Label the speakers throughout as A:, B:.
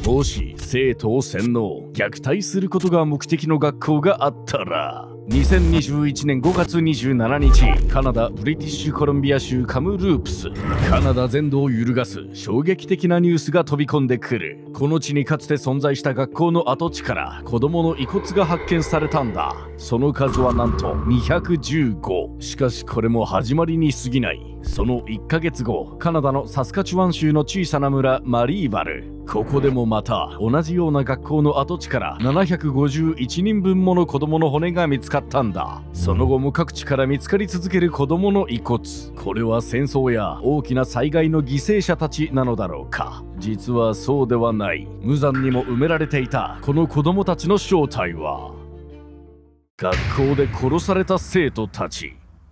A: もし生徒を洗脳虐待することが目的の学校があったら、2021年5月27日、カナダ・ブリティッシュコロンビア州カムループス、カナダ全土を揺るがす衝撃的なニュースが飛び込んでくる。この地にかつて存在した学校の跡地から子供の遺骨が発見されたんだ。その数はなんと215。しかしこれも始まりに過ぎない。その1ヶ月後、カナダのサスカチュワン州の小さな村マリーバル、ここでもまた同じような学校の跡地から751人分もの子供の骨が見つかったんだ。その後も各地から見つかり続ける子供の遺骨。これは戦争や大きな災害の犠牲者たちなのだろうか。実はそうではない。無残にも埋められていたこの子供たちの正体は、学校で殺された生徒たち。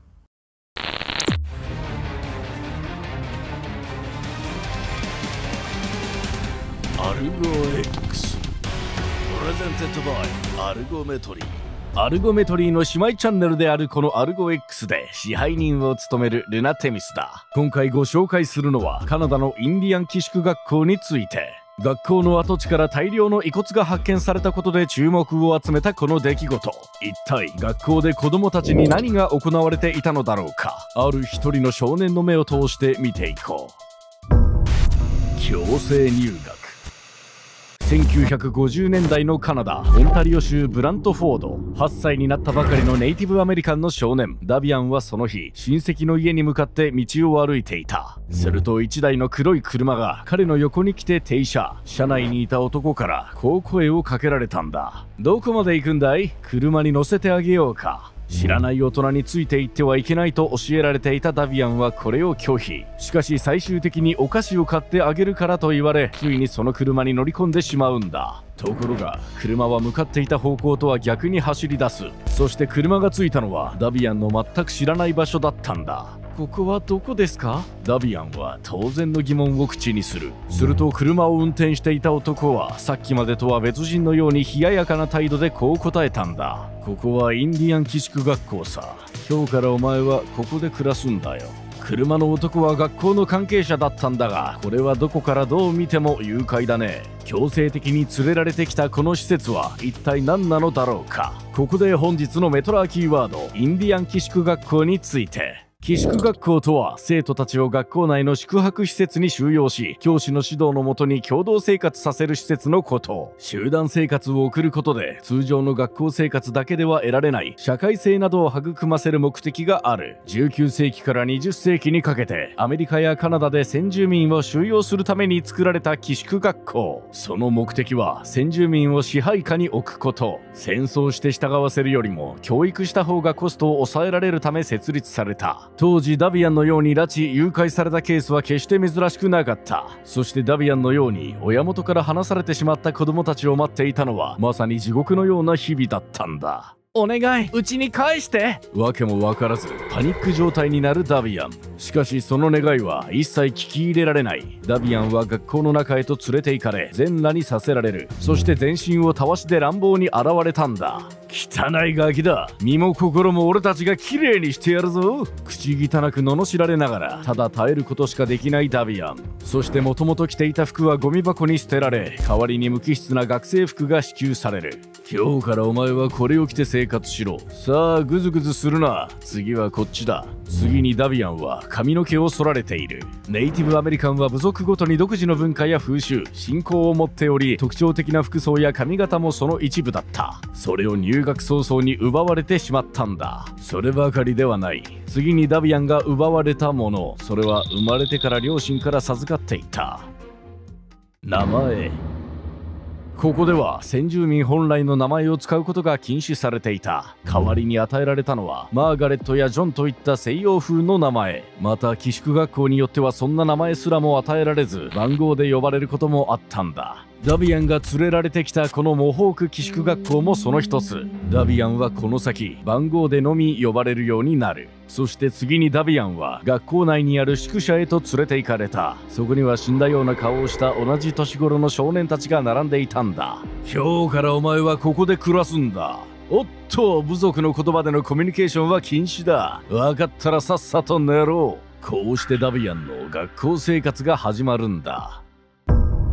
A: アルゴ X プレゼンテッドバイアルゴメトリー。アルゴメトリーの姉妹チャンネルであるこのアルゴ X で支配人を務めるルナテミスだ。今回ご紹介するのはカナダのインディアン寄宿学校について。学校の跡地から大量の遺骨が発見されたことで注目を集めたこの出来事。一体学校で子供たちに何が行われていたのだろうか。ある一人の少年の目を通して見ていこう。強制入学。1950年代のカナダ・オンタリオ州ブラントフォード。8歳になったばかりのネイティブアメリカンの少年ダビアンはその日、親戚の家に向かって道を歩いていた。すると1台の黒い車が彼の横に来て停車。車内にいた男からこう声をかけられたんだ。どこまで行くんだい？車に乗せてあげようか。知らない大人についていってはいけないと教えられていたダビアンはこれを拒否。しかし最終的にお菓子を買ってあげるからと言われ、ついにその車に乗り込んでしまうんだ。ところが車は向かっていた方向とは逆に走り出す。そして車が着いたのはダビアンの全く知らない場所だったんだ。ここはどこですか？ダビアンは当然の疑問を口にする。すると車を運転していた男はさっきまでとは別人のように冷ややかな態度でこう答えたんだ。ここはインディアン寄宿学校さ。今日からお前はここで暮らすんだよ。車の男は学校の関係者だったんだが、これはどこからどう見ても誘拐だね。強制的に連れられてきたこの施設は一体何なのだろうか。ここで本日のメトラーキーワード、インディアン寄宿学校について。寄宿学校とは生徒たちを学校内の宿泊施設に収容し、教師の指導のもとに共同生活させる施設のこと。集団生活を送ることで通常の学校生活だけでは得られない社会性などを育ませる目的がある。19世紀から20世紀にかけてアメリカやカナダで先住民を収容するために作られた寄宿学校。その目的は先住民を支配下に置くこと。戦争して従わせるよりも教育した方がコストを抑えられるため設立された。当時ダビアンのように拉致・誘拐されたケースは決して珍しくなかった。そしてダビアンのように親元から離されてしまった子供たちを待っていたのはまさに地獄のような日々だったんだ。お願い、うちに返して。わけも分からずパニック状態になるダビアン。しかしその願いは一切聞き入れられない。ダビアンは学校の中へと連れて行かれ全裸にさせられる。そして全身をたわしで乱暴に現れたんだ。汚いガキだ。身も心も俺たちがきれいにしてやるぞ。口汚く罵られながらただ耐えることしかできないダビアン。そしてもともと着ていた服はゴミ箱に捨てられ、代わりに無機質な学生服が支給される。今日からお前はこれを着て生活しろ。さあグズグズするな。次はこっちだ。次にダビアンは髪の毛を剃られている。ネイティブアメリカンは部族ごとに独自の文化や風習、信仰を持っており、特徴的な服装や髪型もその一部だった。それを入学早々に奪われてしまったんだ。そればかりではない。次にダビアンが奪われたもの、それは生まれてから両親から授かっていた名前。ここでは先住民本来の名前を使うことが禁止されていた。代わりに与えられたのはマーガレットやジョンといった西洋風の名前。また寄宿学校によってはそんな名前すらも与えられず、番号で呼ばれることもあったんだ。ダビアンが連れられてきたこのモホーク寄宿学校もその一つ。ダビアンはこの先番号でのみ呼ばれるようになる。そして次にダビアンは学校内にある宿舎へと連れて行かれた。そこには死んだような顔をした同じ年頃の少年たちが並んでいたんだ。今日からお前はここで暮らすんだ。おっと、部族の言葉でのコミュニケーションは禁止だ。分かったらさっさと寝ろ。こうしてダビアンの学校生活が始まるんだ。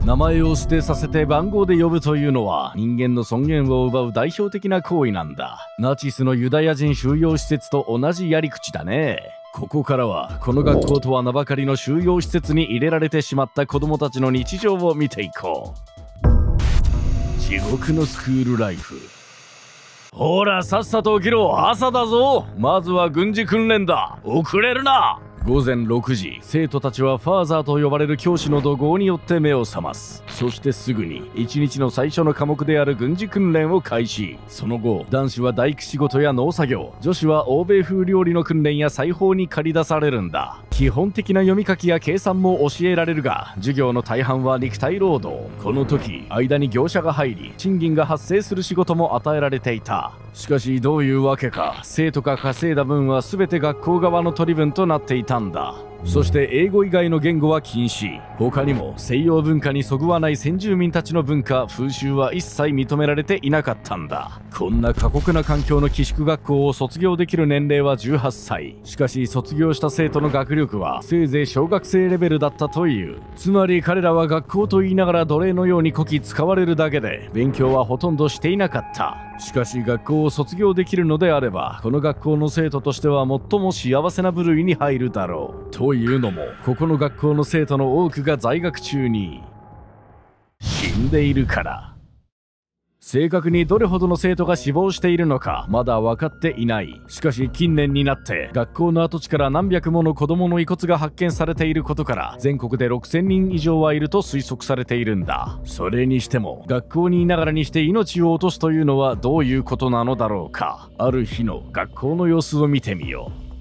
A: 名前を捨てさせて番号で呼ぶというのは人間の尊厳を奪う代表的な行為なんだ。ナチスのユダヤ人収容施設と同じやり口だね。ここからはこの学校とは名ばかりの収容施設に入れられてしまった子供たちの日常を見ていこう。地獄のスクールライフ。ほらさっさと起きろ、朝だぞ。まずは軍事訓練だ、遅れるな。午前6時、生徒たちはファーザーと呼ばれる教師の怒号によって目を覚ます。そしてすぐに一日の最初の科目である軍事訓練を開始。その後、男子は大工仕事や農作業、女子は欧米風料理の訓練や裁縫に駆り出されるんだ。基本的な読み書きや計算も教えられるが、授業の大半は肉体労働。この時、間に業者が入り、賃金が発生する仕事も与えられていた。しかしどういうわけか、生徒が稼いだ分は全て学校側の取り分となっていたんだ。そして英語以外の言語は禁止。他にも西洋文化にそぐわない先住民たちの文化、風習は一切認められていなかったんだ。こんな過酷な環境の寄宿学校を卒業できる年齢は18歳。しかし卒業した生徒の学力はせいぜい小学生レベルだったという。つまり彼らは学校と言いながら奴隷のようにこき使われるだけで、勉強はほとんどしていなかった。しかし学校を卒業できるのであれば、この学校の生徒としては最も幸せな部類に入るだろう。というのも、ここの学校の生徒の多くが在学中に死んでいるから。正確にどれほどの生徒が死亡しているのかまだ分かっていない。しかし近年になって学校の跡地から何百もの子供の遺骨が発見されていることから、全国で6000人以上はいると推測されているんだ。それにしても学校にいながらにして命を落とすというのはどういうことなのだろうか。ある日の学校の様子を見てみよう。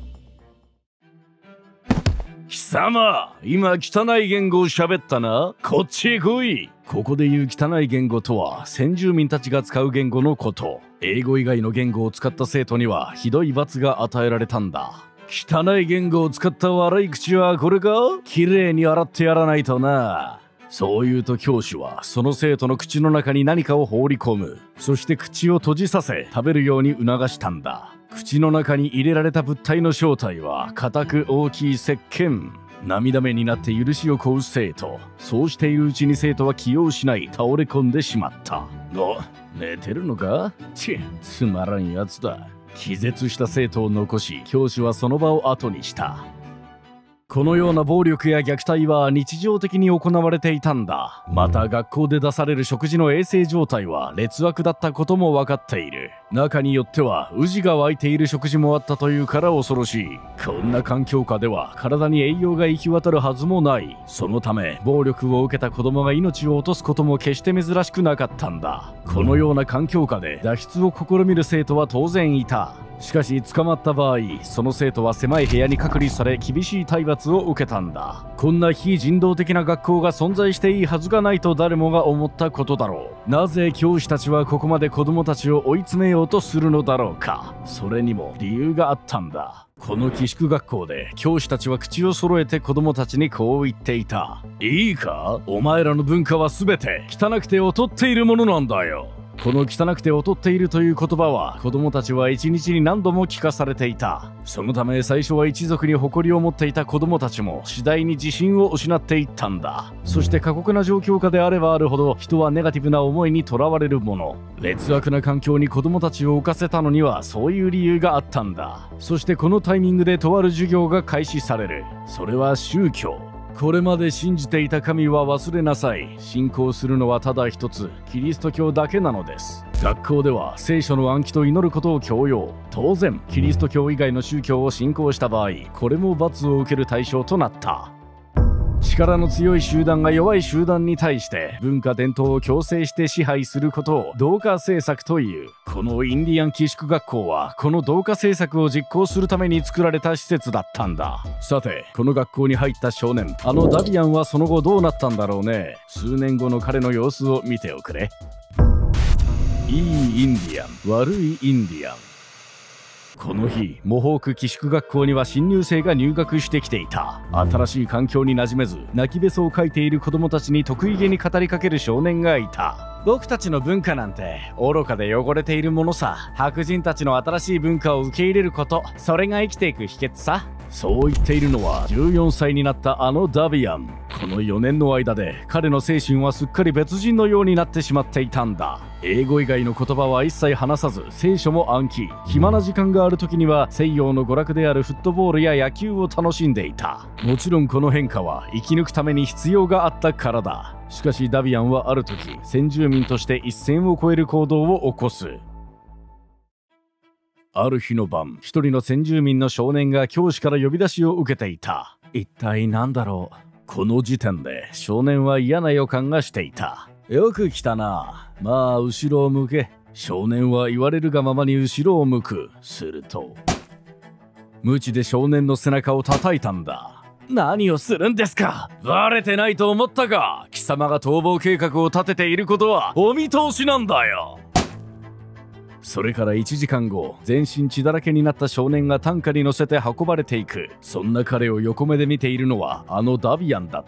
A: 貴様、今汚い言語を喋ったな。こっちへ来い。ここで言う汚い言語とは先住民たちが使う言語のこと。英語以外の言語を使った生徒にはひどい罰が与えられたんだ。汚い言語を使った悪い口はこれか？きれいに洗ってやらないとな。そう言うと教師はその生徒の口の中に何かを放り込む。そして口を閉じさせ食べるように促したんだ。口の中に入れられた物体の正体は固く大きい石鹸。涙目になって許しを請う生徒。そうしているうちに生徒は気を失い倒れ込んでしまった。寝てるのか？つまらんやつだ。気絶した生徒を残し、教師はその場を後にした。このような暴力や虐待は日常的に行われていたんだ。また学校で出される食事の衛生状態は劣悪だったことも分かっている。中によってはウが湧いている食事もあったというから恐ろしい。こんな環境下では体に栄養が行き渡るはずもない。そのため暴力を受けた子供が命を落とすことも決して珍しくなかったんだ。このような環境下で脱出を試みる生徒は当然いた。しかし捕まった場合、その生徒は狭い部屋に隔離され厳しい体罰を受けたんだ。こんな非人道的な学校が存在していいはずがないと誰もが思ったことだろう。なぜ教師たちはここまで子供たちを追い詰めようとするのだろうか。それにも理由があったんだ。この寄宿学校で教師たちは口を揃えて子供たちにこう言っていた。いいか、お前らの文化は全て汚くて劣っているものなんだよ。この汚くて劣っているという言葉は子供たちは一日に何度も聞かされていた。そのため最初は一族に誇りを持っていた子供たちも次第に自信を失っていったんだ。そして過酷な状況下であればあるほど人はネガティブな思いにとらわれるもの。劣悪な環境に子供たちを置かせたのにはそういう理由があったんだ。そしてこのタイミングでとある授業が開始される。それは宗教。これまで信じていた神は忘れなさい。信仰するのはただ一つ、キリスト教だけなのです。学校では聖書の暗記と祈ることを強要。当然、キリスト教以外の宗教を信仰した場合、これも罰を受ける対象となった。力の強い集団が弱い集団に対して文化伝統を強制して支配することを同化政策という。このインディアン寄宿学校はこの同化政策を実行するために作られた施設だったんだ。さて、この学校に入った少年、あのダビアンはその後どうなったんだろうね。数年後の彼の様子を見ておくれ。いいインディアン、悪いインディアン。この日、モホーク寄宿学校には新入生が入学してきていた。新しい環境に馴染めず、泣きべそをかいている子供たちに得意げに語りかける少年がいた。僕たちの文化なんて愚かで汚れているものさ。白人たちの新しい文化を受け入れること、それが生きていく秘訣さ。 そう言っているのは14歳になったあのダビアン。この4年の間で彼の精神はすっかり別人のようになってしまっていたんだ。英語以外の言葉は一切話さず、聖書も暗記。暇な時間がある時には西洋の娯楽であるフットボールや野球を楽しんでいた。もちろんこの変化は生き抜くために必要があったからだ。しかしダビアンはある時、先住民として一線を越える行動を起こす。ある日の晩、一人の先住民の少年が教師から呼び出しを受けていた。一体何だろう。この時点で少年は嫌な予感がしていた。よく来たな。まあ後ろを向け。少年は言われるがままに後ろを向く。すると鞭で少年の背中を叩いたんだ。何をするんですか。バレてないと思ったが、貴様が逃亡計画を立てていることはお見通しなんだよ。それから1時間後、全身血だらけになった少年が担架に乗せて運ばれていく。そんな彼を横目で見ているのはあのダビアンだった。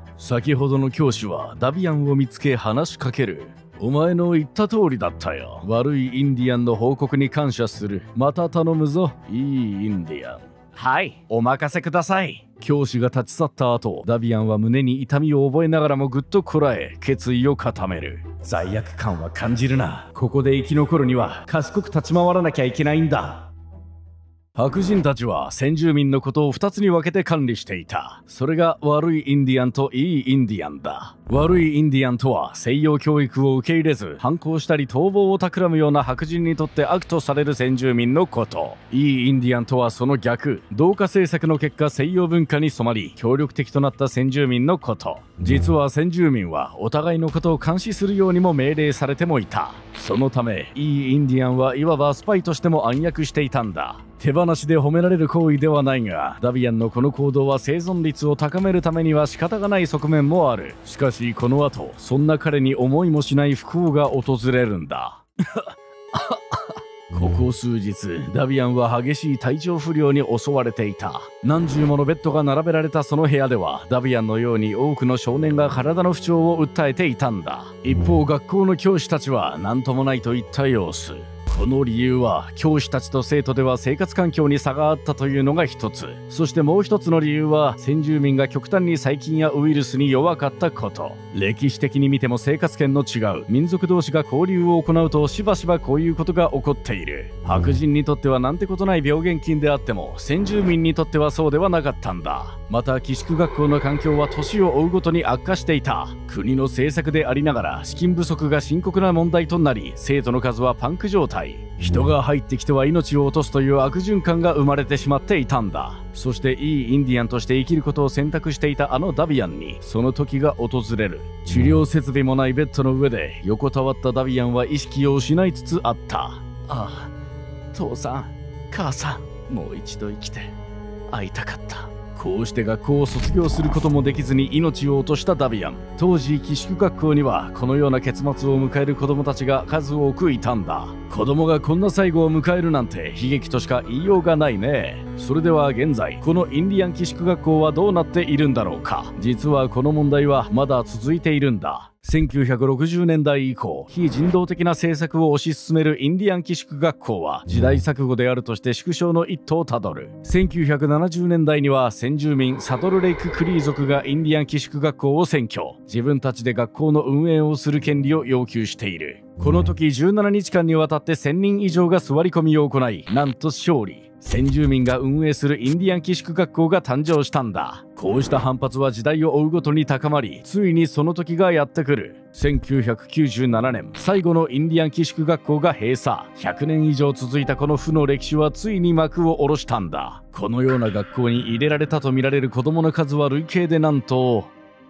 A: 先ほどの教師はダビアンを見つけ話しかける。お前の言った通りだったよ。悪いインディアンの報告に感謝する。また頼むぞ、いいインディアン。はい、お任せください。教師が立ち去った後、ダビアンは胸に痛みを覚えながらもぐっとこらえ、決意を固める。罪悪感は感じるな。ここで生き残るには賢く立ち回らなきゃいけないんだ。白人たちは先住民のことを2つに分けて管理していた。それが悪いインディアンといいインディアンだ。悪いインディアンとは西洋教育を受け入れず反抗したり逃亡を企むような白人にとって悪とされる先住民のこと。いいインディアンとはその逆。同化政策の結果西洋文化に染まり協力的となった先住民のこと。実は先住民はお互いのことを監視するようにも命令されてもいた。そのためいいインディアンはいわばスパイとしても暗躍していたんだ。手放しで褒められる行為ではないが、ダビアンのこの行動は生存率を高めるためには仕方がない側面もある。しかしこの後、そんな彼に思いもしない不幸が訪れるんだ。ここ数日、ダビアンは激しい体調不良に襲われていた。何十ものベッドが並べられたその部屋では、ダビアンのように多くの少年が体の不調を訴えていたんだ。一方、学校の教師たちは何ともないといった様子。この理由は教師たちと生徒では生活環境に差があったというのが一つ。そしてもう一つの理由は先住民が極端に細菌やウイルスに弱かったこと。歴史的に見ても生活圏の違う民族同士が交流を行うとしばしばこういうことが起こっている。白人にとってはなんてことない病原菌であっても先住民にとってはそうではなかったんだ。また寄宿学校の環境は年を追うごとに悪化していた。国の政策でありながら資金不足が深刻な問題となり、生徒の数はパンク状態。人が入ってきては命を落とすという悪循環が生まれてしまっていたんだ。そしていいインディアンとして生きることを選択していたあのダビアンにその時が訪れる。治療設備もないベッドの上で横たわったダビアンは意識を失いつつあった。ああ、父さん、母さん、もう一度生きて会いたかった。こうして学校を卒業することもできずに命を落としたダビアン。当時寄宿学校にはこのような結末を迎える子供たちが数多くいたんだ。子供がこんな最後を迎えるなんて悲劇としか言いようがないね。それでは現在このインディアン寄宿学校はどうなっているんだろうか。実はこの問題はまだ続いているんだ。1960年代以降、非人道的な政策を推し進めるインディアン寄宿学校は時代錯誤であるとして縮小の一途をたどる。1970年代には先住民サドルレイククリー族がインディアン寄宿学校を占拠。自分たちで学校の運営をする権利を要求している。この時17日間にわたって1000人以上が座り込みを行い、なんと勝利。先住民が運営するインディアン寄宿学校が誕生したんだ。こうした反発は時代を追うごとに高まり、ついにその時がやってくる。1997年、最後のインディアン寄宿学校が閉鎖。100年以上続いたこの負の歴史はついに幕を下ろしたんだ。このような学校に入れられたとみられる子供の数は累計でなんと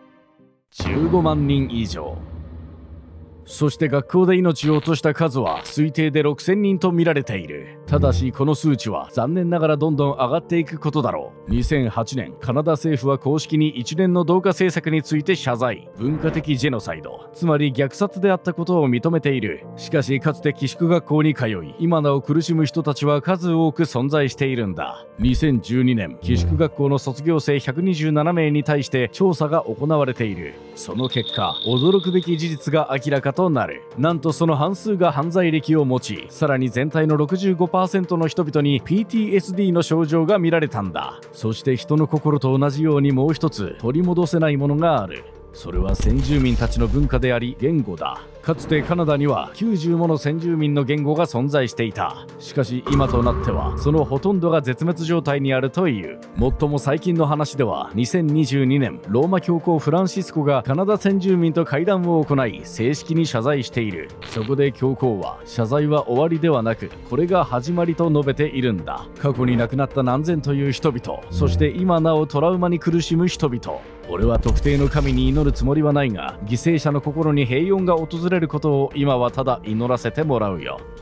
A: 15万人以上。そして学校で命を落とした数は推定で6000人と見られている。ただしこの数値は残念ながらどんどん上がっていくことだろう。2008年、カナダ政府は公式に一連の同化政策について謝罪。文化的ジェノサイド、つまり虐殺であったことを認めている。しかしかつて寄宿学校に通い、今なお苦しむ人たちは数多く存在しているんだ。2012年、寄宿学校の卒業生127名に対して調査が行われている。その結果、驚くべき事実が明らかとなる。なんとその半数が犯罪歴を持ち、さらに全体の65% 70% の人々に PTSD の症状が見られたんだ。そして人の心と同じようにもう一つ取り戻せないものがある。それは先住民たちの文化であり言語だ。かつてカナダには90もの先住民の言語が存在していた。しかし今となってはそのほとんどが絶滅状態にあるという。最も最近の話では2022年ローマ教皇フランシスコがカナダ先住民と会談を行い正式に謝罪している。そこで教皇は謝罪は終わりではなくこれが始まりと述べているんだ。過去に亡くなった何千という人々、そして今なおトラウマに苦しむ人々。俺は特定の神に祈るつもりはないが、犠牲者の心に平穏が訪れることを今はただ祈らせてもらうよ。